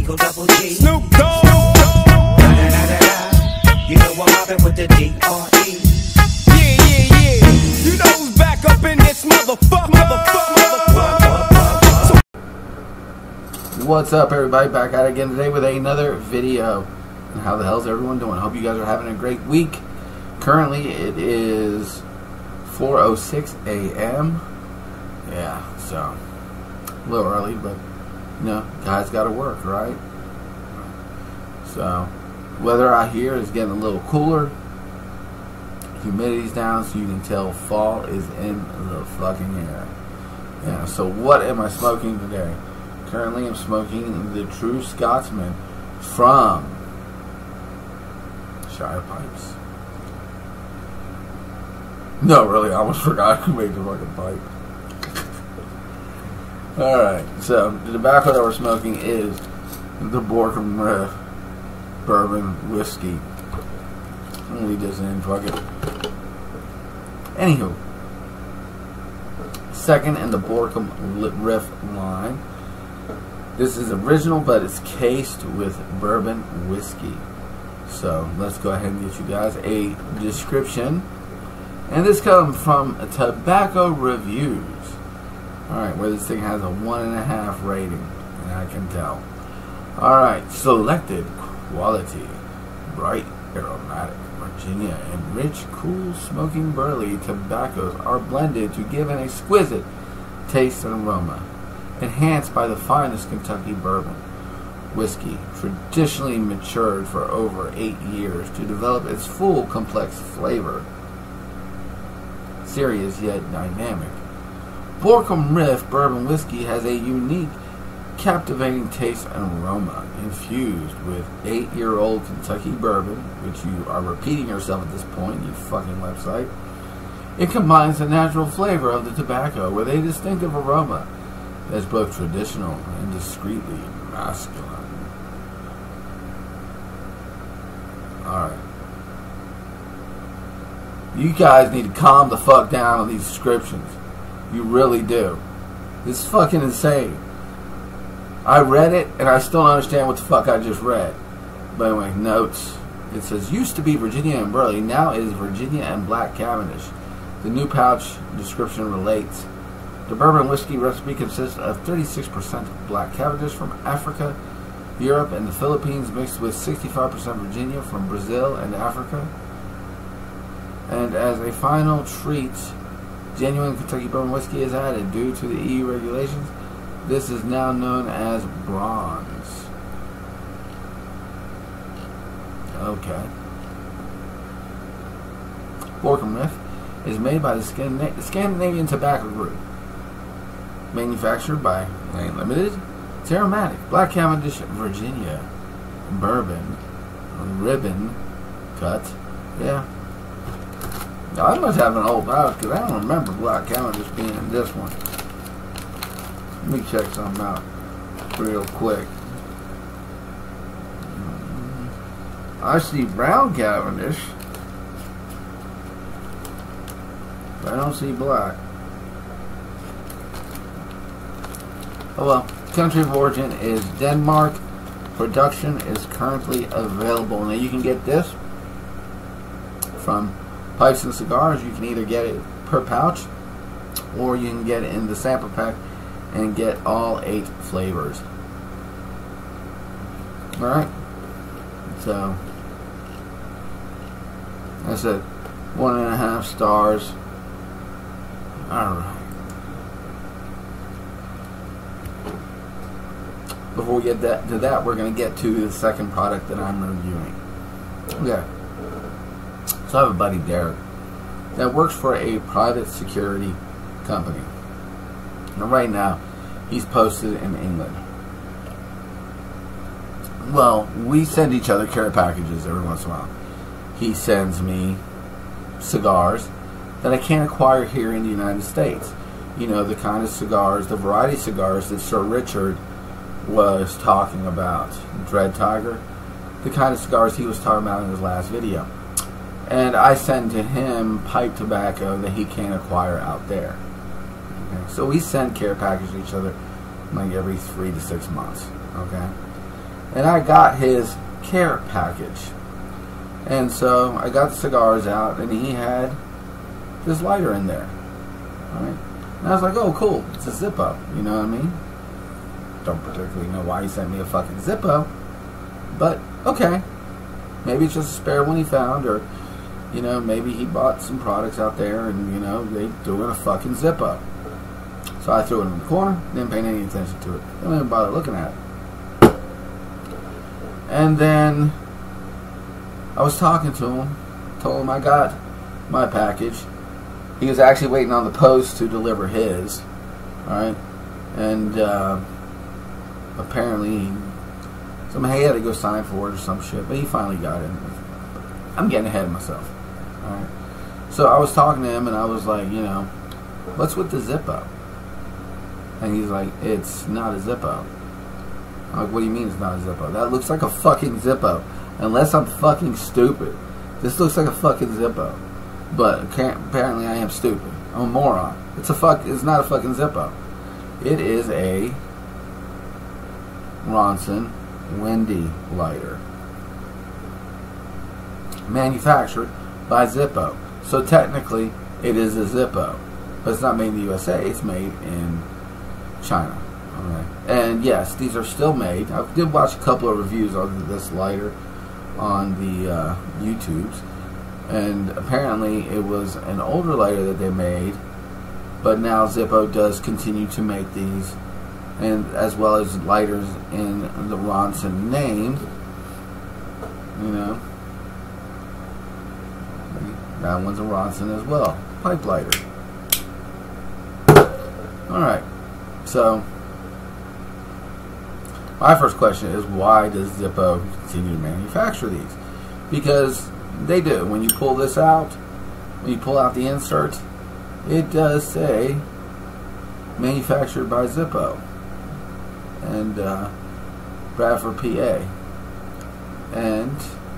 Eagle Double G. Snoop Dogg. You know I'm mobbing with the D.R.E. Yeah. You know who's back up in this motherfucker. What's up, everybody? Back at it again today with another video. And how the hell's everyone doing? Hope you guys are having a great week. Currently, it is 4:06 a.m. Yeah, so a little early, but you know, guys got to work, right? So, weather out here is getting a little cooler. Humidity's down, so you can tell fall is in the fucking air. Yeah. So, what am I smoking today? Currently, I'm smoking the True Scotsman from Shire Pipes. No, really, I almost forgot who made the fucking pipe. Alright, so the tobacco that we're smoking is the Borkum Riff Bourbon Whiskey. I'm gonna leave this in, fuck it. Anywho, second in the Borkum Riff line. This is original, but it's cased with bourbon whiskey. So let's go ahead and get you guys a description. And this comes from Tobacco Reviews. Alright, where this thing has a 1.5 rating. And I can tell. Alright, selected quality, bright, aromatic, Virginia, and rich, cool, smoking burley tobaccos are blended to give an exquisite taste and aroma, enhanced by the finest Kentucky bourbon whiskey, traditionally matured for over 8 years to develop its full complex flavor. Serious yet dynamic. Borkum Riff Bourbon Whiskey has a unique, captivating taste and aroma, infused with 8-year-old Kentucky bourbon, which you are repeating yourself at this point, you fucking website. It combines the natural flavor of the tobacco with a distinctive aroma that's both traditional and discreetly masculine. Alright. You guys need to calm the fuck down on these descriptions. You really do. This is fucking insane. I read it and I still don't understand what the fuck I just read. But anyway, notes. It says, used to be Virginia and Burley, now is Virginia and Black Cavendish. The new pouch description relates. The bourbon whiskey recipe consists of 36% Black Cavendish from Africa, Europe, and the Philippines, mixed with 65% Virginia from Brazil and Africa. And as a final treat, genuine Kentucky bourbon whiskey is added. Due to the EU regulations, this is now known as bronze. Okay. Borkum Riff is made by the Scandinavian Tobacco Group. Manufactured by Lane Limited. It's aromatic. Black Cavendish, Virginia. Bourbon. Ribbon. Cut. Yeah. I must have an old pouch because I don't remember Black Cavendish being in this one. Let me check something out real quick. I see brown Cavendish, but I don't see black. Oh well. Country of origin is Denmark. Production is currently available. Now you can get this from Pipes and Cigars. You can either get it per pouch, or you can get it in the sample pack and get all 8 flavors. Alright, so I said 1.5 stars. Alright, before we get to that, we're going to get to the second product that I'm reviewing. Okay. So I have a buddy, Derek, that works for a private security company. And right now, he's posted in England. Well, we send each other care packages every once in a while. He sends me cigars that I can't acquire here in the United States. You know, the kind of cigars, the variety cigars that Sir Richard was talking about. Dread Tiger. The kind of cigars he was talking about in his last video. And I send to him pipe tobacco that he can't acquire out there. Okay? So we send care packages to each other like every 3 to 6 months. Okay. and I got his care package. And so I got the cigars out, and he had this lighter in there. Alright? And I was like, oh, cool, it's a Zippo. You know what I mean? Don't particularly know why he sent me a fucking Zippo. But, okay. Maybe it's just a spare one he found, or, you know, maybe he bought some products out there, and, you know, they threw in a fucking Zippo. So I threw it in the corner, didn't pay any attention to it. Didn't even bother looking at it. And then I was talking to him, told him I got my package. He was actually waiting on the post to deliver his. Alright? And apparently he had to go sign for it or some shit, but he finally got it. I'm getting ahead of myself. Alright? So I was talking to him, and I was like, you know, what's with the Zippo? And he's like, it's not a Zippo. I'm like, what do you mean it's not a Zippo? That looks like a fucking Zippo. Unless I'm fucking stupid. This looks like a fucking Zippo. But apparently I am stupid. I'm a moron. It's not a fucking Zippo. It is a Ronson Wendy lighter. Manufactured by Zippo. So technically it is a Zippo. But it's not made in the USA. It's made in China. Okay. And yes, these are still made. I did watch a couple of reviews of this lighter on the YouTubes, and apparently it was an older lighter that they made, but now Zippo does continue to make these, and as well as lighters in the Ronson name. You know, that one's a Ronson as well, pipe lighter. Alright, so my first question is, why does Zippo continue to manufacture these? Because they do. When you pull this out, when you pull out the insert, it does say manufactured by Zippo and Bradford, PA. And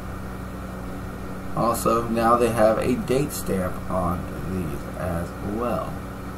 also now they have a date stamp on these as well.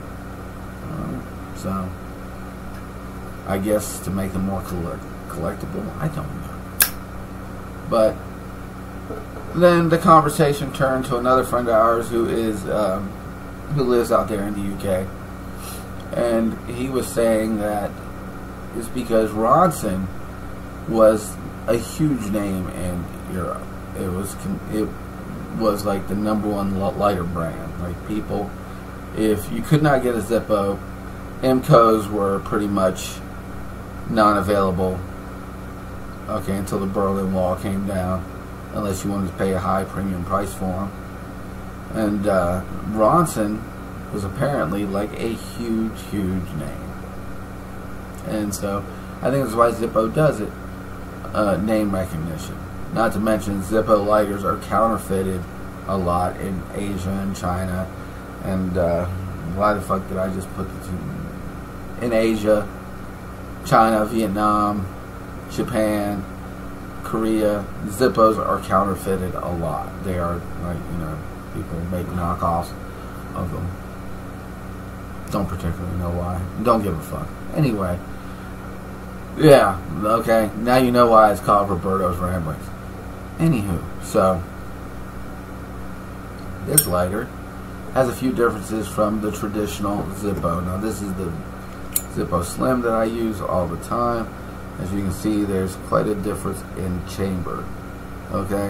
So I guess to make them more collectible, I don't know. But then the conversation turned to another friend of ours who lives out there in the UK, and he was saying that it's because Ronson was a huge name in Europe. It was like the #1 lighter brand. Like, people, if you could not get a Zippo, MCOs were pretty much non-available, okay, until the Berlin Wall came down, unless you wanted to pay a high premium price for them. And Ronson was apparently like a huge name, and so I think that's why Zippo does it, name recognition. Not to mention Zippo lighters are counterfeited a lot in Asia and China, and why the fuck did I just put the two? In Asia, China, Vietnam, Japan, Korea, Zippos are counterfeited a lot. They are, like, you know, people make knockoffs of them. Don't particularly know why. Don't give a fuck. Anyway, yeah, okay, now you know why it's called Roberto's Ramblings. Anywho, so this lighter has a few differences from the traditional Zippo. Now, this is the Zippo Slim that I use all the time. As you can see, there's quite a difference in chamber. Okay.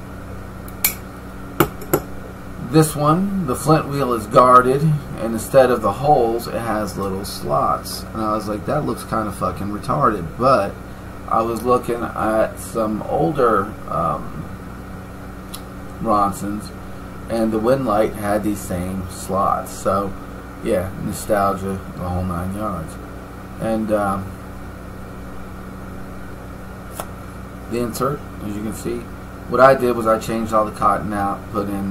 This one, the flint wheel is guarded, and instead of the holes, it has little slots. And I was like, that looks kind of fucking retarded. But I was looking at some older Ronsons, and the Winlight had these same slots. So, yeah, nostalgia, the whole 9 yards. And the insert, as you can see, what I did was I changed all the cotton out, put in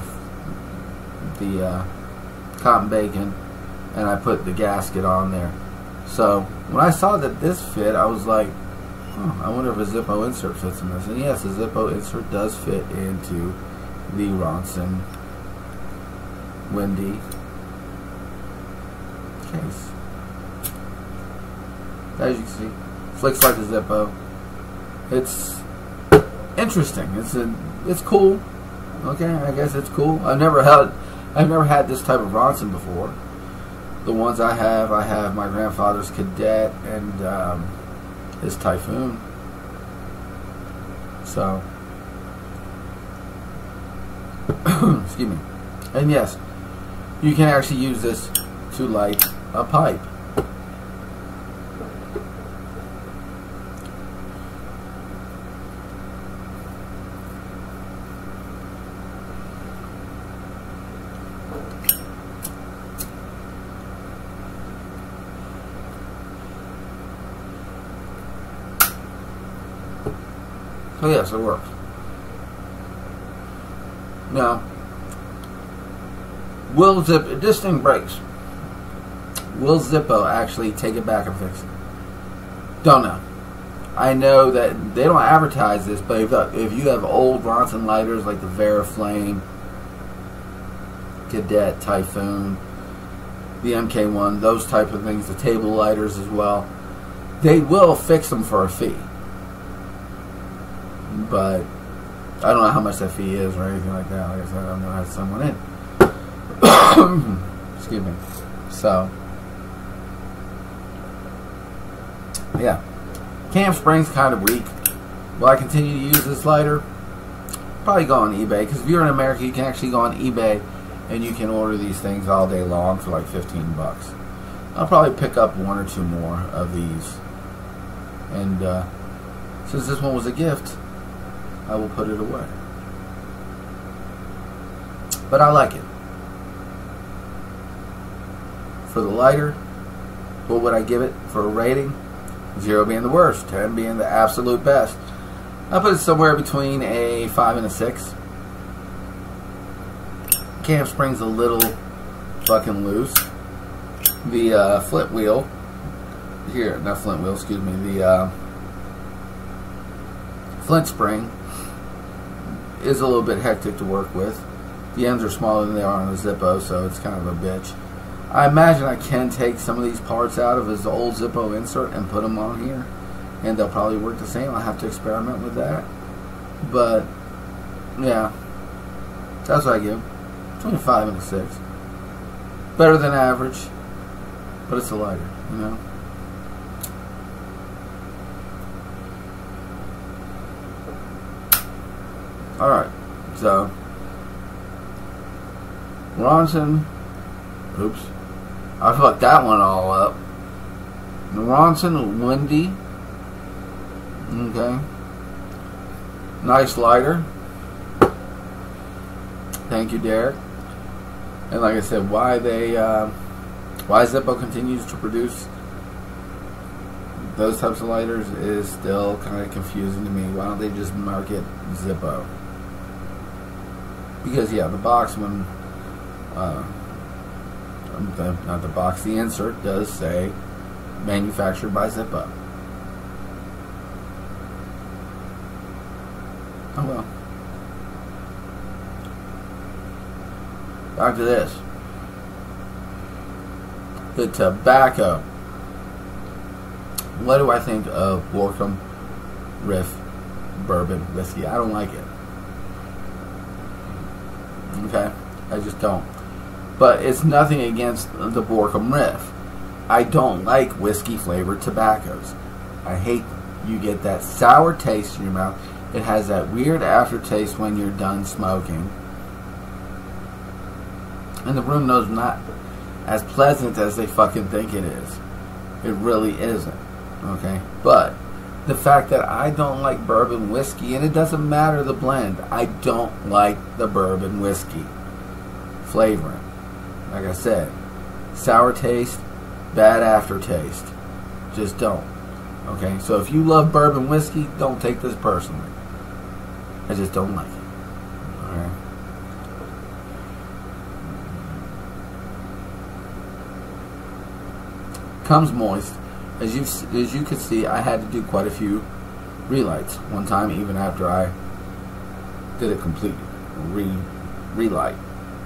the cotton bacon, and I put the gasket on there. So when I saw that this fit, I was like, oh, I wonder if a Zippo insert fits in this. And yes, a Zippo insert does fit into the Ronson Wendy case. As you can see, flicks like a Zippo. it's interesting. It's cool. Okay, I guess it's cool. I've never had this type of Ronson before. The ones I have my grandfather's Cadet and his Typhoon. So, excuse me. And yes, you can actually use this to light a pipe. So yes, it works. Now, this thing breaks. Will Zippo actually take it back and fix it? Don't know. I know that they don't advertise this, but if you have old Ronson lighters like the Veriflame, Cadet, Typhoon, the MK1, those type of things, the table lighters as well, they will fix them for a fee. But I don't know how much that fee is or anything like that. Like I said, I don't know how to send one in. Excuse me. So, yeah. Cam spring's kind of weak. Will I continue to use this lighter? Probably go on eBay, because if you're in America, you can actually go on eBay and you can order these things all day long for like 15 bucks. I'll probably pick up one or two more of these. And since this one was a gift, I will put it away. But I like it. For the lighter, what would I give it for a rating? 0 being the worst, 10 being the absolute best. I put it somewhere between a 5 and a 6. Cam spring's a little fucking loose. The flint wheel, here, not flint wheel, excuse me, the flint spring is a little bit hectic to work with. The ends are smaller than they are on a Zippo, so it's kind of a bitch. I imagine I can take some of these parts out of his old Zippo insert and put them on here, and they'll probably work the same. I'll have to experiment with that. But, yeah, that's what I give. Between a 5 and a 6. Better than average, but it's a lighter, you know. Alright, so Ronson, oops, I fucked that one all up. The Ronson Windy, okay, nice lighter. Thank you, Derek. And like I said, why Zippo continues to produce those types of lighters is still kind of confusing to me. Why don't they just market Zippo? Because yeah, the box when not the box, the insert does say manufactured by Zippo. Oh well. Back to this. The tobacco. What do I think of Borkum Riff Bourbon Whiskey? I don't like it. Okay? I just don't. But it's nothing against the Borkum Riff. I don't like whiskey flavored tobaccos. I hate them. You get that sour taste in your mouth. It has that weird aftertaste when you're done smoking. And the room knows not as pleasant as they fucking think it is. It really isn't. Okay? But the fact that I don't like bourbon whiskey, and it doesn't matter the blend, I don't like the bourbon whiskey flavoring. Like I said, sour taste, bad aftertaste. Just don't. Okay? So if you love bourbon whiskey, don't take this personally. I just don't like it. Alright? Comes moist. As you can see, I had to do quite a few relights one time, even after I did a complete relight.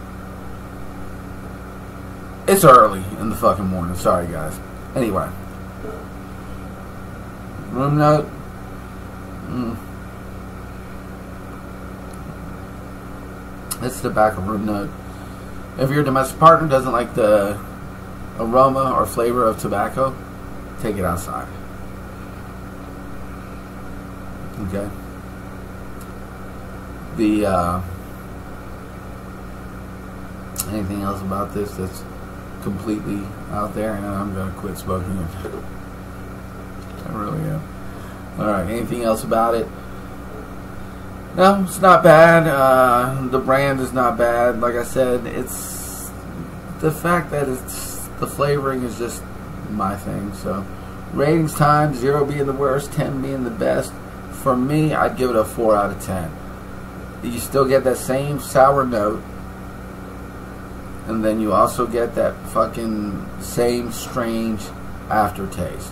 It's early in the fucking morning. Sorry, guys. Anyway, room note: It's tobacco room note. If your domestic partner doesn't like the aroma or flavor of tobacco, take it outside. Okay. Anything else about this that's completely out there? And I'm gonna quit smoking it. I really am. Alright, anything else about it? No, it's not bad. The brand is not bad. Like I said, it's the fact that the flavoring is just my thing. So, ratings time, 0 being the worst, 10 being the best. For me, I'd give it a 4 out of 10. You still get that same sour note, and then you also get that fucking same strange aftertaste.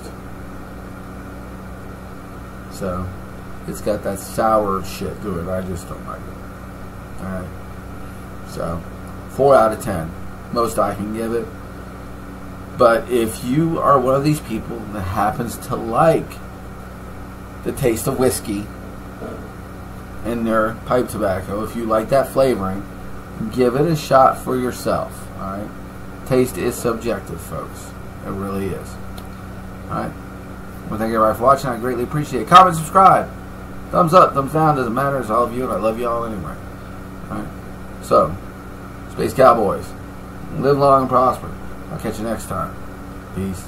So, it's got that sour shit to it. I just don't like it. Alright. So, 4 out of 10. Most I can give it. But if you are one of these people that happens to like the taste of whiskey in their pipe tobacco, if you like that flavoring, give it a shot for yourself. Alright? Taste is subjective, folks. It really is. Alright? Well, thank you everybody for watching. I greatly appreciate it. Comment, subscribe. Thumbs up, thumbs down. Doesn't matter. It's all of you, and I love you all anyway. Alright? So, Space Cowboys, live long and prosper. I'll catch you next time. Peace.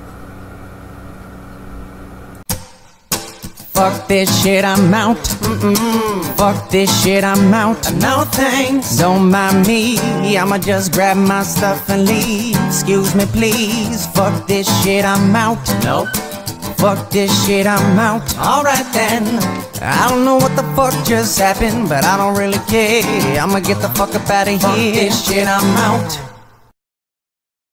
Fuck this shit, I'm out. Fuck this shit, I'm out. No thanks. Don't mind me. I'ma just grab my stuff and leave. Excuse me, please. Fuck this shit, I'm out. Nope. Fuck this shit, I'm out. Alright then. I don't know what the fuck just happened, but I don't really care. I'ma get the fuck up out of here. Fuck this shit, I'm out.